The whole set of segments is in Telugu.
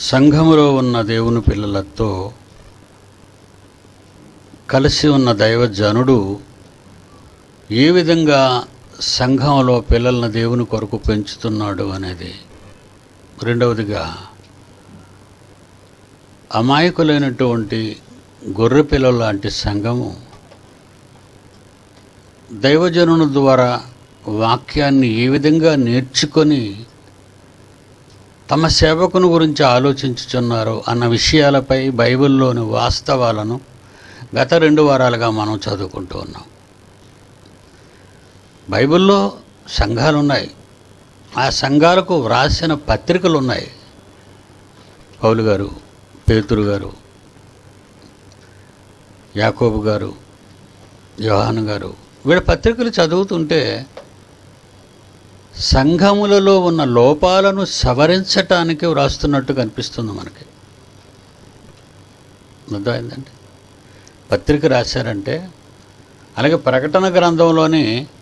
సంఘములో ఉన్న దేవుని పిల్లలతో కలిసి ఉన్న దైవజనుడు ఏ విధంగా సంఘంలో పిల్లలను దేవుని కొరకు పెంచుతున్నాడు అనేది. రెండవదిగా, అమాయకులైనటువంటి గొర్రె పిల్లల లాంటి సంఘము దైవజనుని ద్వారా వాక్యాన్ని ఏ విధంగా నేర్చుకొని తమ సేవకుని గురించి ఆలోచించుచున్నారు అన్న విషయాలపై బైబిల్లోని వాస్తవాలను గత 2 వారాలుగా మనం చదువుకుంటూ ఉన్నాం. బైబిల్లో సంఘాలు ఉన్నాయి, ఆ సంఘాలకు వ్రాసిన పత్రికలు ఉన్నాయి. పౌలు గారు, పేతురు గారు, యాకోబు గారు, యోహాను గారు, వీళ్ళ పత్రికలు చదువుతుంటే సంఘములలో ఉన్న లోపాలను సవరించటానికి వ్రాస్తున్నట్టు కనిపిస్తుంది మనకి. అర్థమైందండి? పత్రిక రాశారంటే, అలాగే ప్రకటన గ్రంథంలోని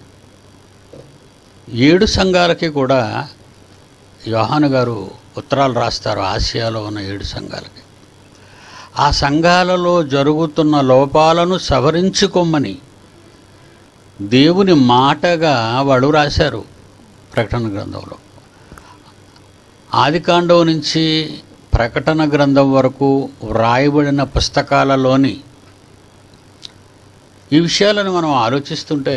7 సంఘాలకి కూడా యోహాను గారు ఉత్తరాలు రాస్తారు. ఆసియాలో ఉన్న 7 సంఘాలకి. ఆ సంఘాలలో జరుగుతున్న లోపాలను సవరించుకోమని దేవుని మాటగా వాళ్ళు రాశారు. ప్రకటన గ్రంథంలో ఆదికాండం నుంచి ప్రకటన గ్రంథం వరకు వ్రాయబడిన పుస్తకాలలోని ఈ విషయాలను మనం ఆలోచిస్తుంటే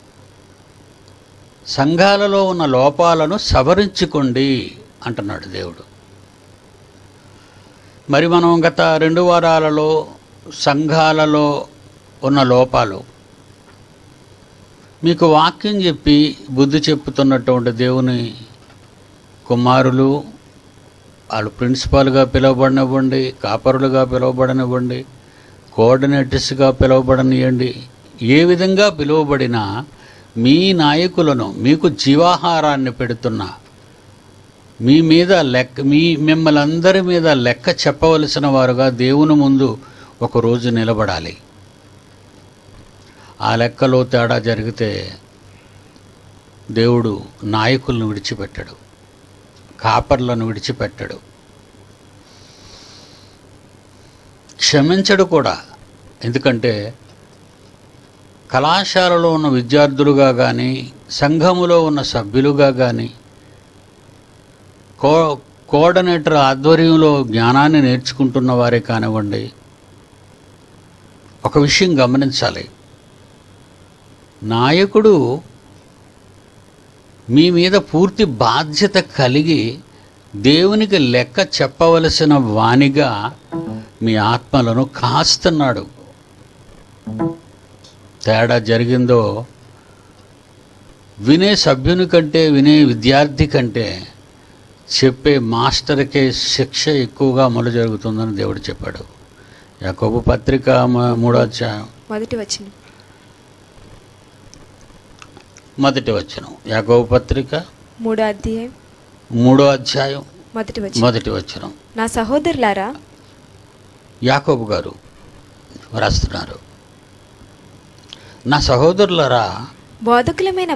సంఘాలలో ఉన్న లోపాలను సవరించుకోండి అంటున్నాడు దేవుడు. మరి మనం గత 2 వారాలలో సంఘాలలో ఉన్న లోపాలు మీకు వాక్యం చెప్పి బుద్ధి చెప్పుతున్నటువంటి దేవుని కుమారులు, వాళ్ళు ప్రిన్సిపాల్గా పిలువబడనివ్వండి, కాపరులుగా పిలువబడనివ్వండి, కోఆర్డినేటర్స్గా పిలువబడనివ్వండి, ఏ విధంగా పిలువబడినా మీ నాయకులను మీకు జీవాహారాన్ని పెడుతున్న మిమ్మల్ని అందరి మీద లెక్క చెప్పవలసిన వారుగా దేవుని ముందు ఒకరోజు నిలబడాలి. ఆ లెక్కలో తేడా జరిగితే దేవుడు నాయకులను విడిచిపెట్టడు, కాపర్లను విడిచిపెట్టడు, క్షమించడు కూడా. ఎందుకంటే కళాశాలలో ఉన్న విద్యార్థులుగా కానీ, సంఘములో ఉన్న సభ్యులుగా కానీ, కోఆర్డినేటర్ ఆధ్వర్యంలో జ్ఞానాన్ని నేర్చుకుంటున్న వారే కానివ్వండి, ఒక విషయం గమనించాలి. నాయకుడు మీ మీద పూర్తి బాధ్యత కలిగి దేవునికి లెక్క చెప్పవలసిన వానిగా మీ ఆత్మలను కాస్తున్నాడు. తేడా జరిగిందో వినే సభ్యుని కంటే, వినే విద్యార్థి కంటే చెప్పే మాస్టర్కే శిక్ష ఎక్కువగా అమలు జరుగుతుందని దేవుడు చెప్పాడు. యాకోబు పత్రిక 3వ అధ్యాయం మొదటి వచనం. యాకోబు పత్రిక 3వ అధ్యాయం మొదటి వచనం. నా సహోదరులారా, యాకోబు గారు రాస్తున్నారు, నా సహోదరులారా, బోధకులమైన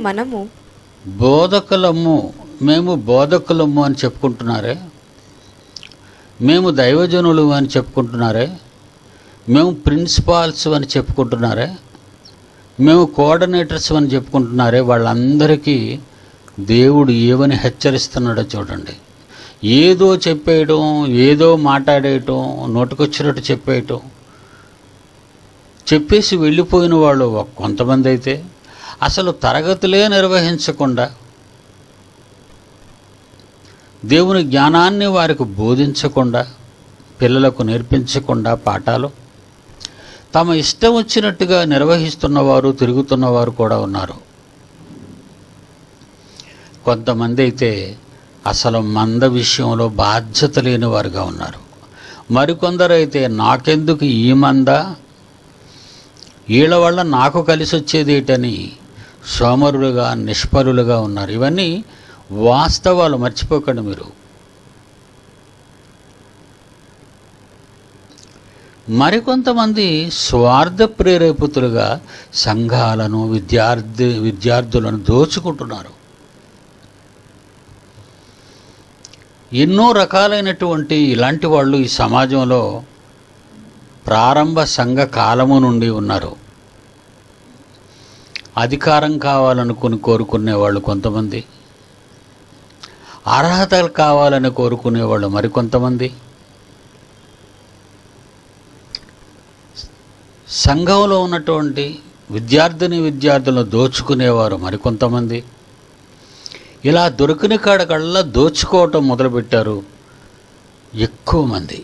మేము బోధకులము అని చెప్పుకుంటున్నారే, మేము దైవజనులు అని చెప్పుకుంటున్నారే, మేము ప్రిన్సిపాల్స్ అని చెప్పుకుంటున్నారే, మేము కోఆర్డినేటర్స్ అని చెప్పుకుంటున్నారే, వాళ్ళందరికీ దేవుడు ఏమని హెచ్చరిస్తున్నాడో చూడండి. ఏదో చెప్పేయటం, ఏదో మాట్లాడేయటం, నోటికొచ్చినట్టు చెప్పేయటం, చెప్పేసి వెళ్ళిపోయిన వాళ్ళు కొంతమంది అయితే అసలు తరగతులే నిర్వహించకుండా, దేవుని జ్ఞానాన్ని వారికి బోధించకుండా, పిల్లలకు నేర్పించకుండా పాఠాలు తమ ఇష్టం వచ్చినట్టుగా నిర్వహిస్తున్నవారు, తిరుగుతున్నవారు కూడా ఉన్నారు. కొంతమంది అయితే అసలు మంద విషయంలో బాధ్యత లేని వారుగా ఉన్నారు. మరికొందరు అయితే నాకెందుకు ఈ మంద, వీళ్ళ వల్ల నాకు కలిసి వచ్చేదేటని సోమరులుగా, నిష్ఫలులుగా ఉన్నారు. ఇవన్నీ వాస్తవాలు, మర్చిపోకండి మీరు. మరికొంతమంది స్వార్థ ప్రేరేపితులుగా సంఘాలను, విద్యార్థులను దోచుకుంటున్నారు. ఎన్నో రకాలైనటువంటి ఇలాంటి వాళ్ళు ఈ సమాజంలో ప్రారంభ సంఘ కాలము నుండి ఉన్నారు. అధికారం కావాలనుకుని కోరుకునేవాళ్ళు కొంతమంది, అర్హతలు కావాలని కోరుకునేవాళ్ళు మరికొంతమంది, సంఘంలో ఉన్నటువంటి విద్యార్థులను దోచుకునేవారు మరికొంతమంది. ఇలా దొరికిన కాడకల్లా దోచుకోవటం మొదలుపెట్టారు ఎక్కువ మంది.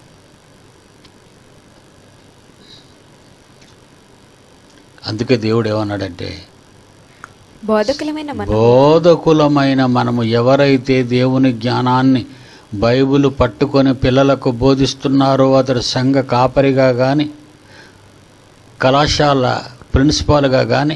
అందుకే దేవుడు ఏమన్నాడంటే, బోధకులమైన మనము ఎవరైతే దేవుని జ్ఞానాన్ని బైబిల్ పట్టుకొని పిల్లలకు బోధిస్తున్నారో, అతడు సంఘ కాపరిగా కానీ, కళాశాల ప్రిన్సిపాల్గా కానీ,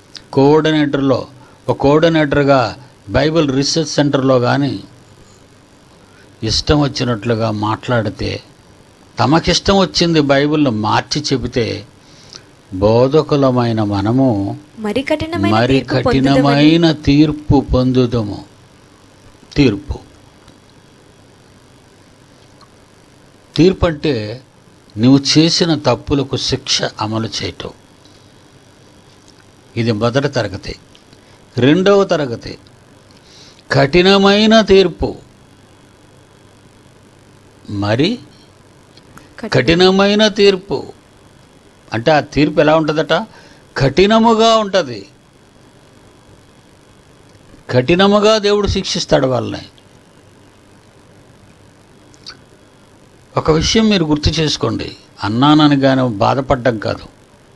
కోఆర్డినేటర్గా బైబిల్ రీసెర్చ్ సెంటర్లో కానీ ఇష్టం వచ్చినట్లుగా మాట్లాడితే, తమకిష్టం వచ్చింది బైబిల్ను మార్చి చెబితే, బోధకులమైన మనము మరి కఠినమైన తీర్పు పొందుదము. తీర్పు అంటే నువ్వు చేసిన తప్పులకు శిక్ష అమలు చేయటం. ఇది మొదటి తరగతి. రెండవ తరగతి కఠినమైన తీర్పు. మరి కఠినమైన తీర్పు అంటే ఆ తీర్పు ఎలా ఉంటుందట? కఠినముగా ఉంటుంది. కఠినముగా దేవుడు శిక్షిస్తాడు వాళ్ళని. ఒక విషయం మీరు గుర్తు చేసుకోండి, అన్నానని కానీ బాధపడ్డం కాదు.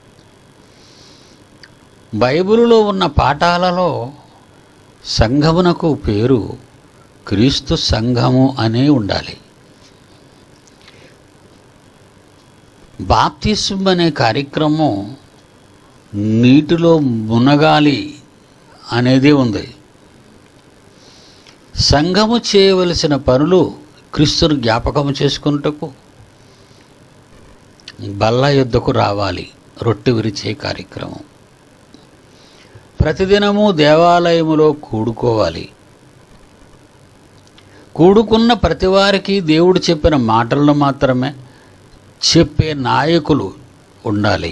బైబిలులో ఉన్న పాఠాలలో సంఘమునకు పేరు క్రీస్తు సంఘము అనే ఉండాలి. బాప్తిస్మం అనే కార్యక్రమం నీటిలో మునగాలి అనేది ఉంది. సంఘము చేయవలసిన పనులు క్రీస్తును జ్ఞాపకము చేసుకున్నటకు బల్ల యుద్ధకు రావాలి. రొట్టె విరిచే కార్యక్రమం. ప్రతిదినము దేవాలయములో కూడుకోవాలి. కూడుకున్న ప్రతివారికి దేవుడు చెప్పిన మాటలను మాత్రమే చెప్పే నాయకులు ఉండాలి.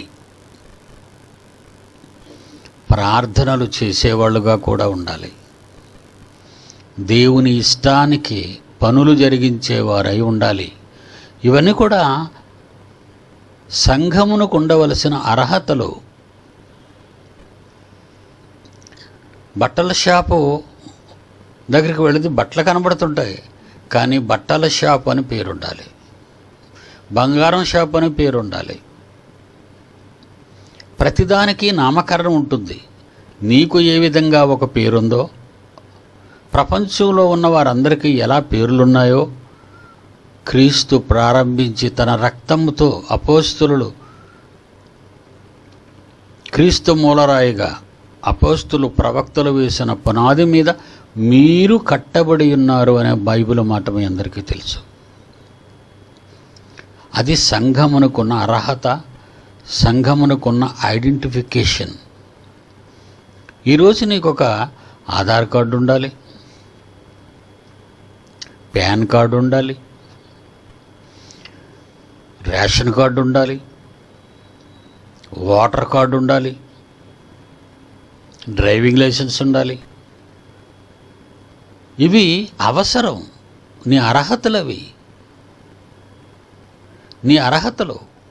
ప్రార్థనలు చేసేవాళ్ళుగా కూడా ఉండాలి. దేవుని ఇష్టానికి పనులు జరిగించేవారై ఉండాలి. ఇవన్నీ కూడా సంఘమునకు ఉండవలసిన అర్హతలు. బట్టల షాపు దగ్గరికి వెళితే బట్టలు కనబడుతుంటాయి, కానీ బట్టల షాపు అని పేరు ఉండాలి. బంగారం షాప్ అని పేరు ఉండాలి. ప్రతిదానికి నామకరణం ఉంటుంది. నీకు ఏ విధంగా ఒక పేరుందో, ప్రపంచంలో ఉన్న వారందరికీ ఎలా పేర్లున్నాయో, క్రీస్తు ప్రారంభించి తన రక్తముతో అపోస్తులు, క్రీస్తు మూలరాయిగా అపోస్తులు ప్రవక్తలు వేసిన పునాది మీద మీరు కట్టబడి ఉన్నారు అనే బైబిల్ మాట మీ అందరికీ తెలుసు. అది సంఘమునకున్న అర్హత, సంఘమునకున్న ఐడెంటిఫికేషన్. ఈరోజు నీకు ఒక ఆధార్ కార్డు ఉండాలి, పాన్ కార్డు ఉండాలి, రేషన్ కార్డు ఉండాలి, ఓటర్ కార్డు ఉండాలి, డ్రైవింగ్ లైసెన్స్ ఉండాలి. ఇవి అవసరం. నీ అర్హతలవి. నీ అర్హతలు.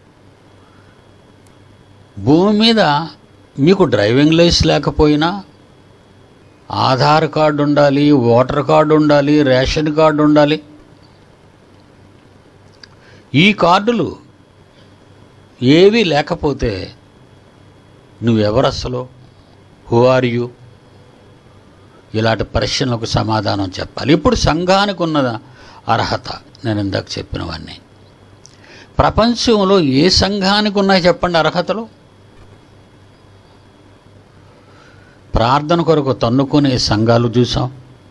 భూమి మీద మీకు డ్రైవింగ్ లైసెన్స్ లేకపోయినా ఆధార్ కార్డు ఉండాలి, ఓటర్ కార్డు ఉండాలి, రేషన్ కార్డు ఉండాలి. ఈ కార్డులు ఏవి లేకపోతే నువ్వెవరు అసలు? Who are you? ఇలాంటి ప్రశ్నలకు సమాధానం చెప్పాలి. ఇప్పుడు సంఘానికి ఉన్న అర్హత నేను ఇందాక చెప్పినవన్నీ. ప్రపంచంలో ఏ సంఘానికి ఉన్నాయి చెప్పండి అర్హతలు? ప్రార్థన కొరకు తన్నుకునే సంఘాలు చూసాం.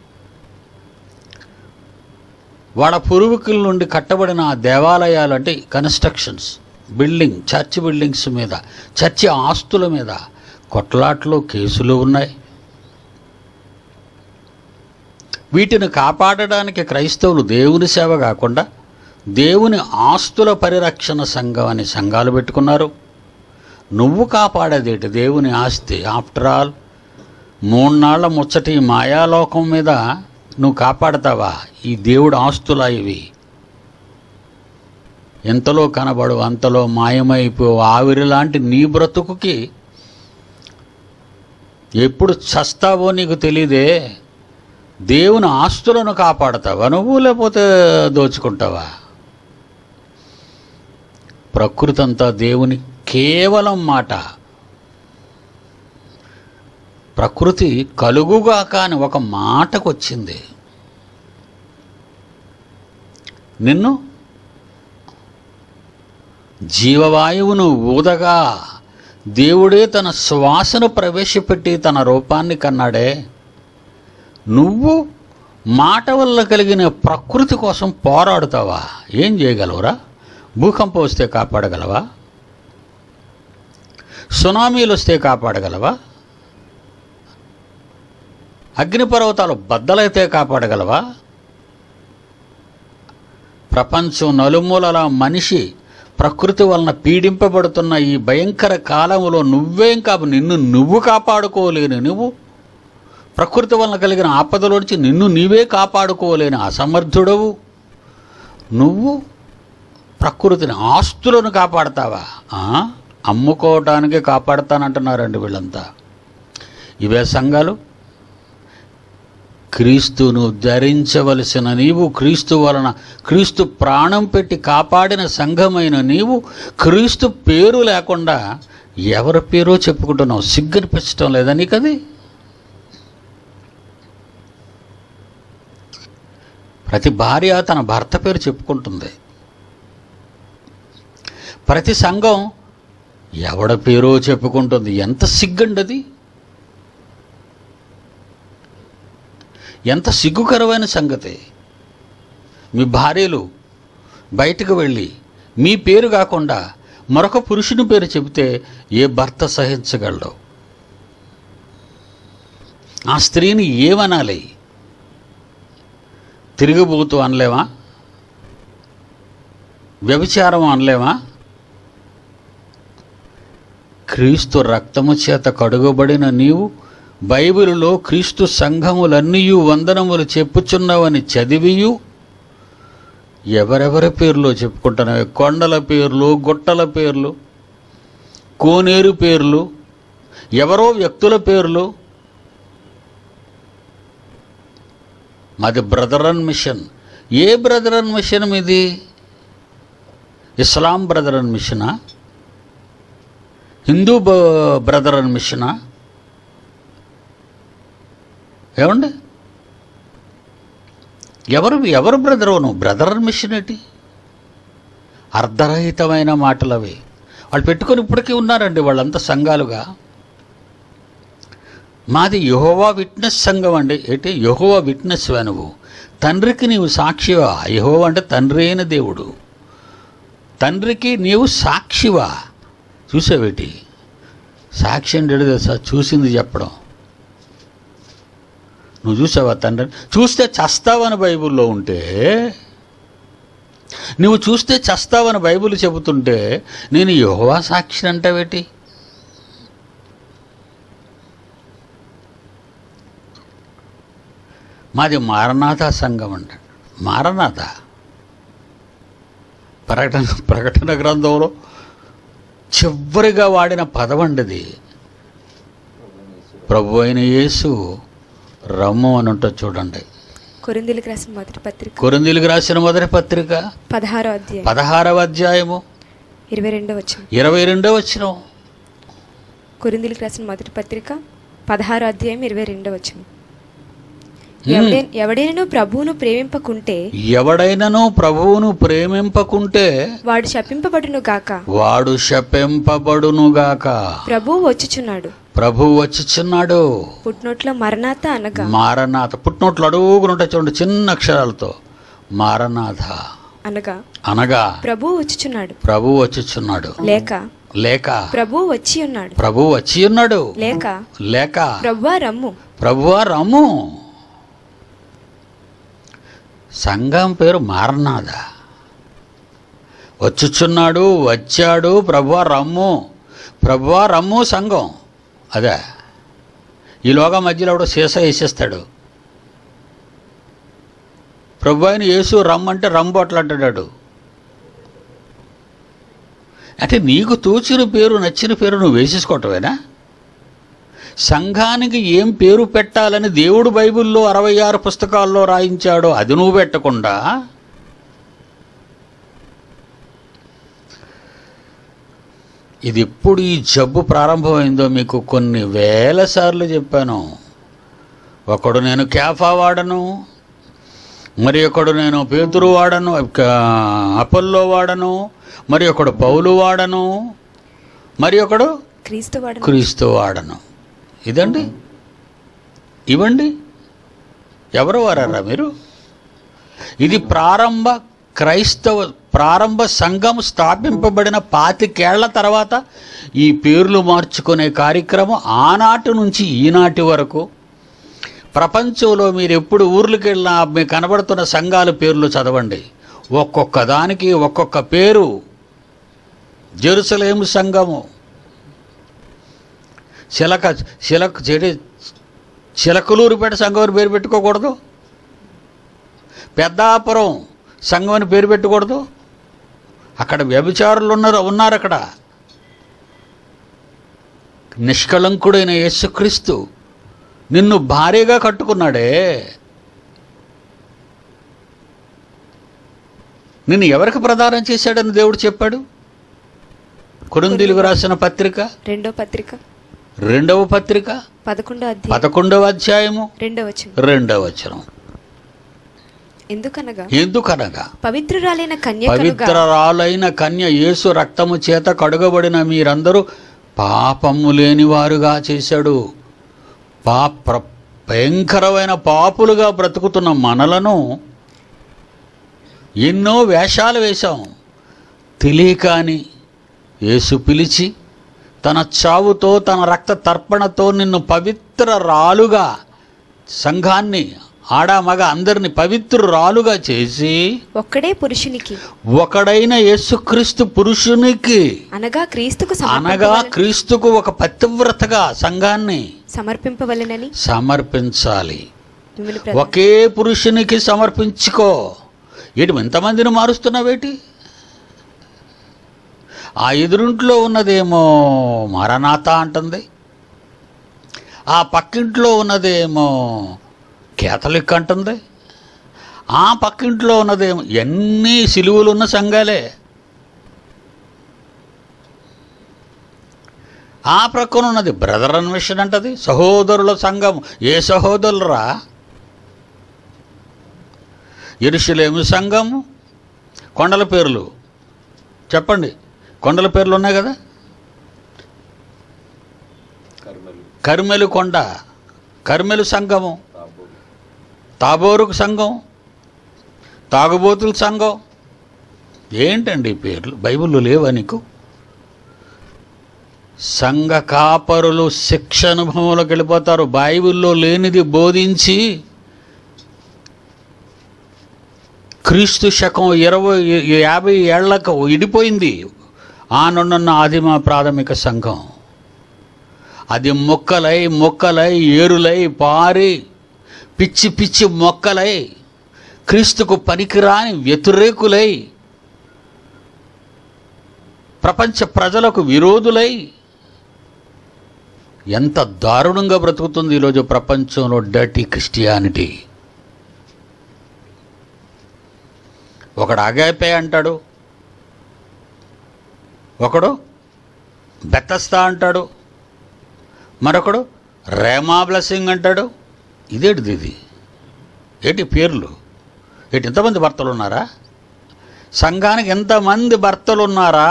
వాళ్ళ పూర్వీకుల నుండి కట్టబడిన ఆ దేవాలయాలు అంటే కన్స్ట్రక్షన్స్, చర్చ్ బిల్డింగ్స్ మీద, చర్చి ఆస్తుల మీద కొట్లాట్లు, కేసులు ఉన్నాయి. వీటిని కాపాడడానికి క్రైస్తవులు దేవుని సేవ కాకుండా దేవుని ఆస్తుల పరిరక్షణ సంఘం అని సంఘాలు పెట్టుకున్నారు. నువ్వు కాపాడేదేటి దేవుని ఆస్తి? ఆఫ్టర్ ఆల్ 3 నాళ్ల ముచ్చటి మాయాలోకం మీద నువ్వు కాపాడతావా? ఈ దేవుడు ఆస్తులా ఇవి? ఎంతలో కనబడు అంతలో మాయమైపో ఆవిరి లాంటి నీ బ్రతుకుకి ఎప్పుడు చస్తావో నీకు తెలీదే. దేవుని ఆస్తులను కాపాడతావా నువ్వు, లేకపోతే దోచుకుంటావా? ప్రకృతి అంతా దేవుని కేవలం మాట. ప్రకృతి కలుగుగాక అని ఒక మాటకు వచ్చింది. నిన్ను జీవవాయువును ఊదగా దేవుడే తన శ్వాసను ప్రవేశపెట్టి తన రూపాన్ని కన్నాడే. నువ్వు మాట వల్ల కలిగిన ప్రకృతి కోసం పోరాడుతావా? ఏం చేయగలవురా? భూకంపం వస్తే కాపాడగలవా? సునామీలు వస్తే కాపాడగలవా? అగ్నిపర్వతాలు బద్దలైతే కాపాడగలవా? ప్రపంచం నలుమూలల మనిషి ప్రకృతి వలన పీడింపబడుతున్న ఈ భయంకర కాలంలో నువ్వేం నిన్ను నువ్వు కాపాడుకోలేని నువ్వు, ప్రకృతి వలన కలిగిన ఆపదలోంచి నిన్ను నీవే కాపాడుకోలేని అసమర్థుడవు నువ్వు ప్రకృతిని ఆస్తులను కాపాడతావా? అమ్ముకోవటానికే కాపాడతానంటున్నారండి వీళ్ళంతా. ఇవే సంఘాలు? క్రీస్తును ధరించవలసిన నీవు, క్రీస్తు వలన క్రీస్తు ప్రాణం పెట్టి కాపాడిన సంఘమైన నీవు క్రీస్తు పేరు లేకుండా ఎవరి పేరో చెప్పుకుంటున్నావు. సిగ్గనిపించడం లేదా నీకది? ప్రతి భార్య తన భర్త పేరు చెప్పుకుంటుంది. ప్రతి సంఘం ఎవడ పేరో చెప్పుకుంటుంది. ఎంత సిగ్గండది! ఎంత సిగ్గుకరమైన సంగతి! మీ భార్యలు బయటకు వెళ్ళి మీ పేరు కాకుండా మరొక పురుషుని పేరు చెబితే ఏ భర్త సహించగలడు? ఆ స్త్రీని ఏమనాలి? తిరిగిపోతూ అనలేమా? వ్యభిచారం అనలేమా? క్రీస్తు రక్తము చేత కడుగబడిన నీవు బైబిలులో క్రీస్తు సంఘములన్నీయు వందనములు చెప్పుచున్నావని చదివియు ఎవరెవరి పేర్లో చెప్పుకుంటున్నావు? కొండల పేర్లు, గుట్టల పేర్లు, కోనేరు పేర్లు, ఎవరో వ్యక్తుల పేర్లు. మాది బ్రదరన్ మిషన్. ఏ బ్రదరన్ మిషన్ మీది? ఇస్లాం బ్రదరన్ మిషనా? హిందూ బ్రదరన్ మిషనా? ఏమండి, ఎవరు బ్రదరు? నువ్వు బ్రదరన్ మిషన్ ఏంటి? అర్ధరహితమైన మాటలు అవి. వాళ్ళు పెట్టుకొని ఇప్పటికీ ఉన్నారండి వాళ్ళంతా సంఘాలుగా. మాది యెహోవా విట్నెస్ సంఘం అండి. ఏంటి యెహోవా విట్నెస్వా నువ్వు? తండ్రికి నీవు సాక్షివా? యెహోవా అంటే తండ్రి అయిన దేవుడు. తండ్రికి నీవు సాక్షివా? చూసావేటి? సాక్షి అంటే తెలుసా? చూసింది చెప్పడం. నువ్వు చూసావా తండ్రిని? చూస్తే చస్తావని బైబిల్లో ఉంటే, నువ్వు చూస్తే చస్తావని బైబిల్ చెబుతుంటే నేను యెహోవా సాక్షిని అంటావేటి? మాది మారనాథ సంఘం అంటాడు. మారనాథ ప్రకటన గ్రంథంలో చివరిగా వాడిన పదవండిది. ప్రభు అయిన యేసు రమ్ము అని ఉంటుంది చూడండి. కొరింథీయులకు రాసిన మొదటి పత్రిక, కొరింథీయులకు రాసిన మొదటి పత్రిక 16వ అధ్యాయము 22వ వచనం. కొరింథీయులకు రాసిన మొదటి పత్రిక 16వ అధ్యాయం 22వ వచనం. ఎవడైనను ప్రభువును ప్రేమింపకుంటే వాడు శపింపబడును గాక. ప్రభువు వచ్చుచున్నాడు. పుట్నోట్లో మరణాత మారనాథ. పుట్నోట్లు అడుగునుంటాయి చూడండి చిన్న అక్షరాలతో. మారనాథ అనగా ప్రభువు వచ్చుచున్నాడు. లేక ప్రభువు వచ్చి ఉన్నాడు. లేక ప్రభువా రమ్ము. సంఘం పేరు మారనాథ. వచ్చుచున్నాడు, వచ్చాడు, ప్రభువా రమ్ము, ప్రభువా రమ్ము సంఘం. అదే ఈలోగా మధ్యలో కూడా సీసా వేసేస్తాడు. ప్రభు అయిన యేసు రమ్మంటే రంబోట్లు అంటాడు. అంటే నీకు తోచిన పేరు, నచ్చిన పేరు నువ్వు వేసేసుకోవటమేనా? సంఘానికి ఏం పేరు పెట్టాలని దేవుడు బైబిల్లో 66 పుస్తకాల్లో రాయించాడో అది నువ్వు పెట్టకుండా ఇది ఎప్పుడు ఈ జబ్బు ప్రారంభమైందో మీకు కొన్ని వేల సార్లు చెప్పాను. ఒకడు నేను కేఫా వాడను, మరి ఒకడు నేను పేతురు వాడను, అపోల్లో వాడను, మరి ఒకడు పౌలు వాడను, మరి ఒకడు క్రీస్తు వాడను. ఇదండి, ఇవ్వండి. ఎవరు వారారా మీరు? ఇది ప్రారంభ సంఘం స్థాపింపబడిన 25 ఏళ్ల తర్వాత ఈ పేర్లు మార్చుకునే కార్యక్రమం ఆనాటి నుంచి ఈనాటి వరకు ప్రపంచంలో మీరు ఎప్పుడు ఊర్లకు వెళ్ళినా మీకు కనబడుతున్న సంఘాల పేర్లు చదవండి. ఒక్కొక్క దానికి ఒక్కొక్క పేరు. జెరూసలేము సంఘము, చిలకలూరుపేట సంఘం అని పేరు పెట్టుకోకూడదు. పెద్దాపురం సంఘం అని పేరు పెట్టకూడదు. అక్కడ వ్యభిచారులు ఉన్నారు. అక్కడ నిష్కళంకుడైన యేసుక్రీస్తు నిన్ను భార్యగా కట్టుకున్నాడే. నిన్ను ఎవరికి ప్రదానం చేశాడని దేవుడు చెప్పాడు? కొరింథీయులకు రాసిన పత్రిక 2వ పత్రిక 11వ అధ్యాయము 2వ వచనం. ఎందుకనగా పవిత్రురాలైన కన్య యేసు రక్తము చేత కడుగబడిన మీరందరూ పాపము లేని వారుగా చేశాడు. భయంకరమైన పాపులుగా బ్రతుకుతున్న మనలను ఎన్నో వేషాలు వేశాం. తెలియకాని యేసు పిలిచి తన చావుతో, తన రక్త తర్పణతో నిన్ను పవిత్రరాలుగా, సంఘాన్ని ఆడామగ అందరిని పవిత్రురాలుగా చేసి ఒకడైన యేసుక్రీస్తు పురుషునికి అనగా క్రీస్తుకు ఒక పతివ్రతగా సంఘాన్ని సమర్పించాలి. ఒకే పురుషునికి సమర్పించుకో. ఏంటి ఎంతమందిని మారుస్తున్నావేటి? ఆ ఎదురింట్లో ఉన్నదేమో మారనాథ అంటుంది, ఆ పక్కింట్లో ఉన్నదేమో కేథలిక్ అంటుంది, ఆ పక్కింట్లో ఉన్నదేమో ఎన్ని సిలువలు ఉన్న సంఘాలే. ఆ ప్రక్కన ఉన్నది బ్రదర్ అండ్ మిషన్ అంటది, సహోదరుల సంఘం. ఏ సహోదరులరా? యెరూషలేము సంఘము. కొండల పేర్లు చెప్పండి. కొండల పేర్లు ఉన్నాయి కదా. కర్మెలు కొండ, కర్మెలు సంఘము, తాబోరుకు సంఘం, తాగుబోతుల సంఘం. ఏంటండి ఈ పేర్లు? బైబిల్లో లేవా నీకు? సంఘ కాపరులు శిక్ష అనుభవంలోకి వెళ్ళిపోతారు. బైబిల్లో లేనిది బోధించి క్రీస్తు శకం 50 ఏళ్లకు ఇడిపోయింది ఆనున్న ఆదిమ ప్రాథమిక సంఘం. అది మొక్కలై ఏరులై పారి పిచ్చి మొక్కలై క్రీస్తుకు పనికిరాని వ్యతిరేకులై ప్రపంచ ప్రజలకు విరోధులై ఎంత దారుణంగా బ్రతుకుతుంది ఈరోజు ప్రపంచంలో డర్టీ క్రిస్టియానిటీ. ఒకడు అగాపే అంటాడు, ఒకడు బెతస్తా అంటాడు, మరొకడు రేమా బ్లెస్సింగ్ అంటాడు. ఇదేంటిది? ఇది ఏంటి పేర్లు? ఏంటి ఎంతమంది భర్తలు ఉన్నారా? సంఘానికి ఎంతమంది భర్తలు ఉన్నారా?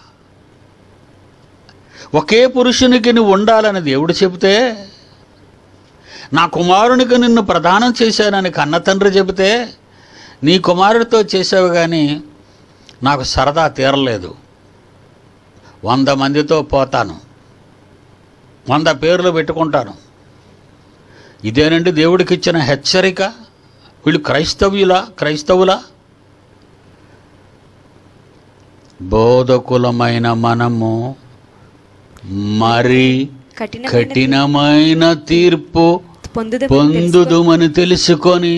ఒకే పురుషునికి నువ్వు ఉండాలని దేవుడు చెబితే, నా కుమారునికి నిన్ను ప్రదానం చేశానని కన్న తండ్రి చెబితే, నీ కుమారుడితో చేసావు కానీ నాకు సరదా తీరలేదు, 100 మందితో పోతాను, 100 పేర్లు పెట్టుకుంటాను. ఇదేనండి దేవుడికి ఇచ్చిన హెచ్చరిక. వీళ్ళు క్రైస్తవులా? బోధకులమైన మనము మరి కఠినమైన తీర్పు పొందుదుమని తెలుసుకొని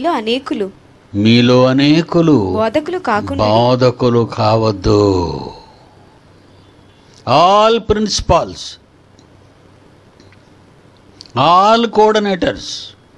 మీలో అనేకులు బోధకులు కావద్దు. ఆల్ ప్రిన్సిపాల్స్, ఆల్ కోఆర్డినేటర్స్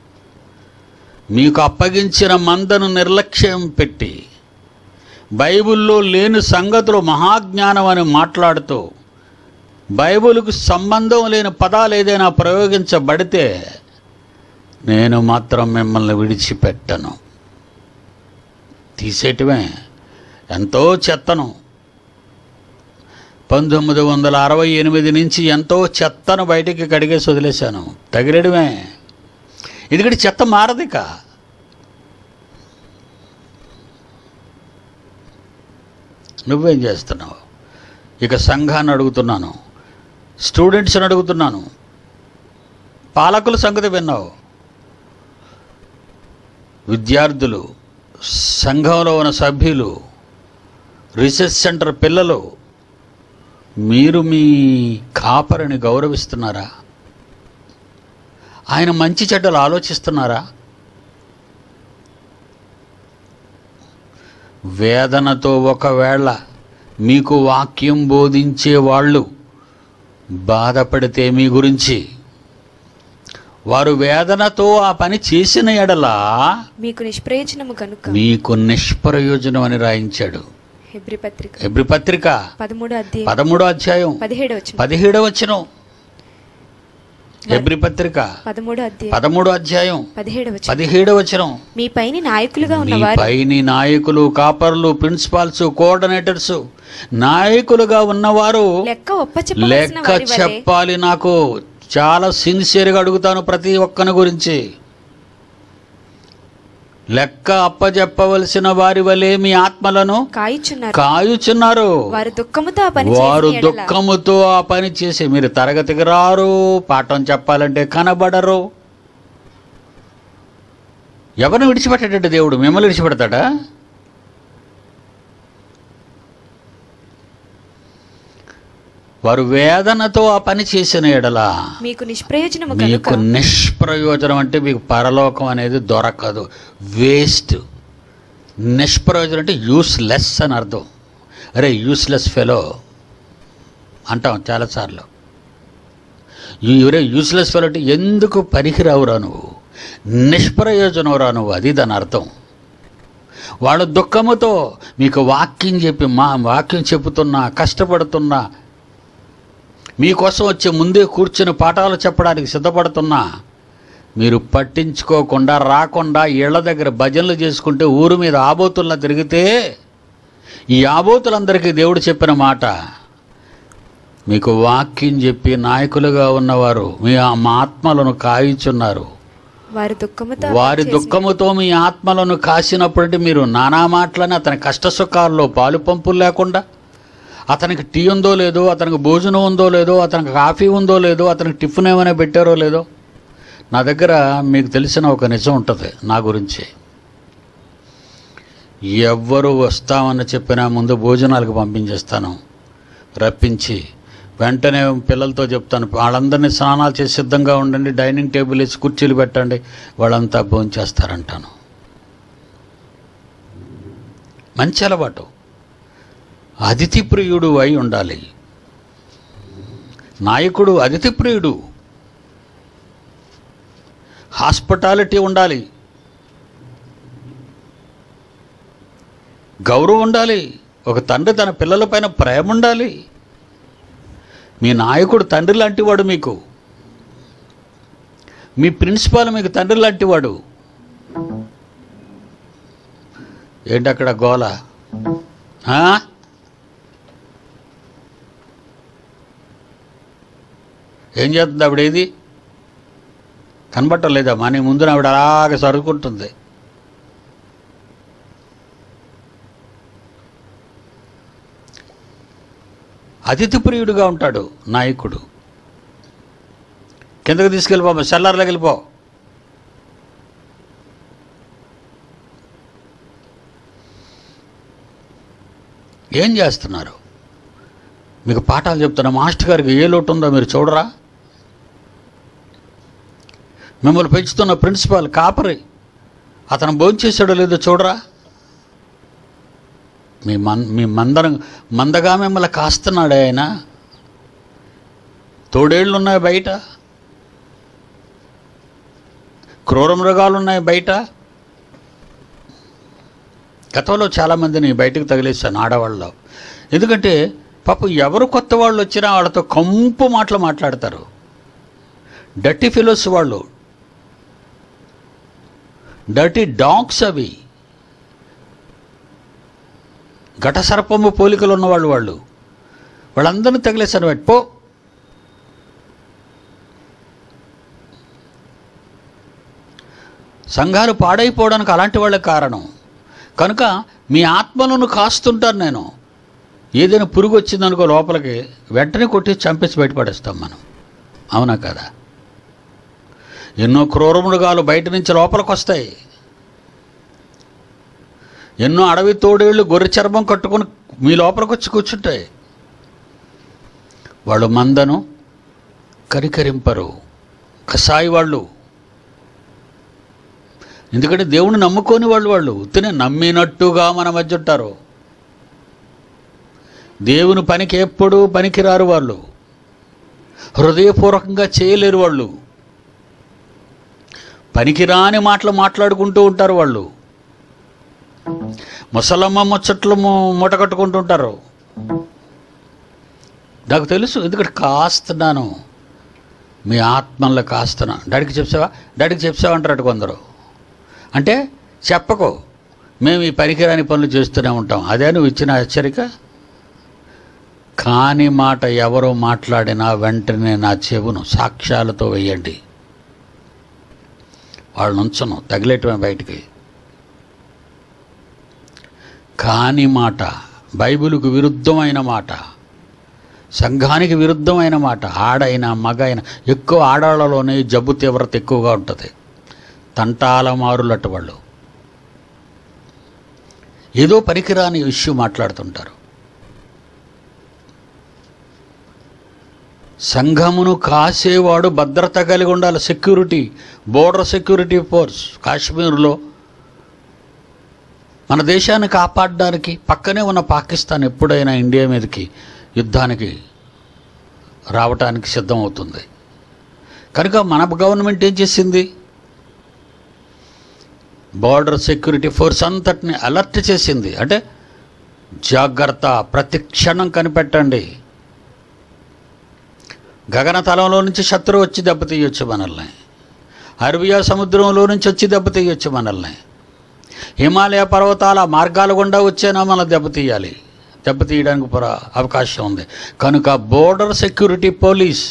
మీకు అప్పగించిన మందను నిర్లక్ష్యం పెట్టి బైబిల్లో లేని సంగతులు మహాజ్ఞానం అని మాట్లాడుతూ బైబిల్కు సంబంధం లేని పదాలు ఏదైనా ప్రయోగించబడితే నేను మాత్రం మిమ్మల్ని విడిచిపెట్టను. తీసేయటమే. ఎంతో చెత్తను 1968 నుంచి ఎంతో చెత్తను బయటికి కడిగేసి వదిలేశాను. తగిలేయడమే. ఎందుకంటే చెత్త మారదిక. నువ్వేం చేస్తున్నావు? ఇక సంఘాన్ని అడుగుతున్నాను, స్టూడెంట్స్ని అడుగుతున్నాను, పాలకుల సంగతి విన్నావు, విద్యార్థులు, సంఘంలో ఉన్న సభ్యులు, రీసెర్చ్ సెంటర్ పిల్లలు, మీరు మీ కాపరిని గౌరవిస్తున్నారా? ఆయన మంచి చెడ్డలు ఆలోచిస్తున్నారా? వేదనతో ఒకవేళ మీకు వాక్యం బోధించే వాళ్ళు బాధపడితే మీ గురించి, వారు వేదనతో ఆ పని చేసిన ఎడల మీకు నిష్ప్రయోజనము కనుక మీకు నిష్ప్రయోజనం అని రాయించాడు. హెబ్రీ పత్రిక 13వ అధ్యాయం 17వ వచనం. హెబ్రీ పత్రిక 13వ అధ్యాయం 17వ వచనం. మీ పైని నాయకులు, కాపర్లు, ప్రిన్సిపాల్స్, కోఆర్డినేటర్స్, నాయకులుగా ఉన్నవారు లెక్క చెప్పాలి. నాకు చాలా సిన్సియర్గా అడుగుతాను ప్రతి ఒక్కని గురించి. లెక్క అప్పచెప్పవలసిన వారి వలె మీ ఆత్మలను కాయుచున్నారు. వారు దుఃఖముతో ఆ పని చేసి మీరు తరగతికి రారు, పాఠం చెప్పాలంటే కనబడరు. ఎవరిని విడిచిపెట్టాడంటే దేవుడు మిమ్మల్ని విడిచిపెడతాడా? వారు వేదనతో ఆ పని చేసిన ఎడల మీకు నిష్ప్రయోజనం అంటే మీకు పరలోకం అనేది దొరకదు. వేస్ట్. నిష్ప్రయోజనం అంటే యూస్లెస్ అని అర్థం. అరే యూస్లెస్ ఫెలో అంటాం చాలాసార్లు. ఎవరే యూస్లెస్ ఫెలో అంటే ఎందుకు పనికిరావురా నువ్వు, నిష్ప్రయోజనం రా నువ్వు, అది దాని అర్థం. వాళ్ళ దుఃఖముతో మీకు వాక్యం చెప్పి వాక్యం చెబుతున్నా, కష్టపడుతున్నా, మీకోసం వచ్చే ముందే కూర్చుని పాఠాలు చెప్పడానికి సిద్ధపడుతున్నా, మీరు పట్టించుకోకుండా రాకుండా ఇళ్ల దగ్గర భజనలు చేసుకుంటే ఊరు మీద ఆబోతుల్లా తిరిగితే, ఈ ఆబోతులందరికీ దేవుడు చెప్పిన మాట, మీకు వాక్యం చెప్పి నాయకులుగా ఉన్నవారు మీ ఆత్మలను కాయుచున్నారు. వారి దుఃఖముతో మీ ఆత్మలను కాసినప్పుడు మీరు నానా మాటలని అతని కష్ట సుఖాల్లో పాలు పంపులు లేకుండా, అతనికి టీ ఉందో లేదో, అతనికి భోజనం ఉందో లేదో, అతనికి కాఫీ ఉందో లేదో, అతనికి టిఫిన్ ఏమైనా పెట్టారో లేదో. నా దగ్గర మీకు తెలిసిన ఒక నిజం ఉంటుంది నా గురించి. ఎవ్వరు వస్తామని చెప్పినా ముందు భోజనాలకు పంపించేస్తాను, రప్పించి వెంటనే పిల్లలతో చెప్తాను, వాళ్ళందరినీ స్నానాలు చేసి సిద్ధంగా ఉండండి, డైనింగ్ టేబుల్ వేసి కుర్చీలు పెట్టండి, వాళ్ళంతా భోంచేస్తారంటాను. మంచి అలవాటు. అతిథి ప్రియుడు అయి ఉండాలి. నాయకుడు అతిథి ప్రియుడు, హాస్పిటాలిటీ ఉండాలి, గౌరవం ఉండాలి. ఒక తండ్రి తన పిల్లలపైన ప్రేమ ఉండాలి. మీ నాయకుడు తండ్రి లాంటివాడు మీకు, మీ ప్రిన్సిపాల్ మీకు తండ్రి లాంటివాడు. ఏంటి అక్కడ గోల? ఏం చేస్తుంది ఆవిడ? ఏది కనబట్టం లేదా? మన ముందున ఆవిడ అలాగే సరుకుంటుంది. అతిథి ప్రియుడిగా ఉంటాడు నాయకుడు. కిందకు తీసుకెళ్ళిపో, సెల్లార్లోకి వెళ్ళిపో, ఏం చేస్తున్నారు? మీకు పాఠాలు చెప్తున్న మాస్టర్ గారికి ఏ లోటు ఉందో మీరు చూడరా? మిమ్మల్ని పెంచుతున్న ప్రిన్సిపాల్ కాపరి అతను భోంచేసాడో లేదో చూడరా? మీ మందగా మిమ్మల్ని కాస్తున్నాడే ఆయన. తోడేళ్ళు ఉన్నాయి బయట, క్రూర మృగాలు ఉన్నాయి బయట. గతంలో చాలామందిని బయటకు తగిలేశాను ఆడవాళ్ళలో. ఎందుకంటే పాపం ఎవరు కొత్త వాళ్ళు వచ్చినా వాళ్ళతో కంపు మాటలు మాట్లాడతారు. డర్టీ ఫెలోస్ వాళ్ళు, డర్టీ డాగ్స్ అవి, ఘట సర్పము పోలికలు ఉన్నవాళ్ళు వాళ్ళందరినీ తగిలేశాను. పో, సంఘాలు పాడైపోవడానికి అలాంటి వాళ్ళే కారణం. కనుక మీ ఆత్మలను కాస్తుంటాను నేను. ఏదైనా పురుగు వచ్చిందనుకో లోపలికి, వెంటనే కొట్టి చంపేసి బయటపడేస్తాం మనం. అవునా కదా? ఎన్నో క్రూర మృగాలు బయట నుంచి లోపలికి వస్తాయి. ఎన్నో అడవి తోడేళ్ళు గొర్రె చర్మం కట్టుకొని మీ లోపలికి వచ్చి కూర్చుంటాయి. వాళ్ళు మందను కరికరింపరు, కసాయి వాళ్ళు. ఎందుకంటే దేవుణ్ణి నమ్ముకోని వాళ్ళు ఉత్తినే నమ్మినట్టుగా మన మధ్య ఉంటారు. దేవుని పనికి ఎప్పుడూ పనికిరారు వాళ్ళు. హృదయపూర్వకంగా చేయలేరు వాళ్ళు. పనికిరాని మాటలు మాట్లాడుకుంటూ ఉంటారు వాళ్ళు. ముసలమ్మ ముచ్చట్లు మూట కట్టుకుంటూ ఉంటారు. నాకు తెలుసు, ఎందుకంటే కాస్తున్నాను, మీ ఆత్మల్లో కాస్తున్నాను. డాడీకి చెప్పావా అంటారు కొందరు. అంటే చెప్పకు, మేము ఈ పనికిరాని పనులు చేస్తూనే ఉంటాం. అదే నువ్వు ఇచ్చిన హెచ్చరిక. కాని మాట ఎవరో మాట్లాడినా వెంటనే నా చెవును సాక్ష్యాలతో వేయండి. వాళ్ళని ఉంచను, తగిలేటమే బయటికి. కాని మాట, బైబిలుకు విరుద్ధమైన మాట, సంఘానికి విరుద్ధమైన మాట, ఆడైనా మగైనా. ఎక్కువ ఆడవాళ్ళలోనే జబ్బు తీవ్రత ఎక్కువగా ఉంటుంది. తంటాల మారులట వాళ్ళు. ఏదో పనికిరాని ఇష్యూ మాట్లాడుతుంటారు. సంఘమును కాసేవాడు భద్రత కలిగి ఉండాలి. Security, border security force. కాశ్మీర్లో మన దేశాన్ని కాపాడడానికి పక్కనే ఉన్న పాకిస్తాన్ ఎప్పుడైనా ఇండియా మీదకి యుద్ధానికి రావటానికి సిద్ధమవుతుంది. కనుక మన గవర్నమెంట్ ఏం చేసింది? బోర్డర్ సెక్యూరిటీ ఫోర్స్ అంతటిని అలర్ట్ చేసింది. అంటే జాగ్రత్త, ప్రతి క్షణం కనిపెట్టండి. గగనతలంలో నుంచి శత్రువు వచ్చి దెబ్బతీయొచ్చు మనల్ని. అరేబియా సముద్రంలో నుంచి వచ్చి దెబ్బతీయొచ్చు మనల్ని. హిమాలయ పర్వతాల మార్గాల గుండా వచ్చేనా మనం దెబ్బతీయడానికి అవకాశం ఉంది. కనుక బోర్డర్ సెక్యూరిటీ పోలీస్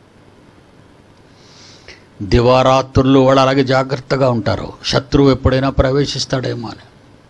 దివారాత్రులు వాళ్ళు అలాగే జాగ్రత్తగా ఉంటారు. శత్రువు ఎప్పుడైనా ప్రవేశిస్తాడేమో అని.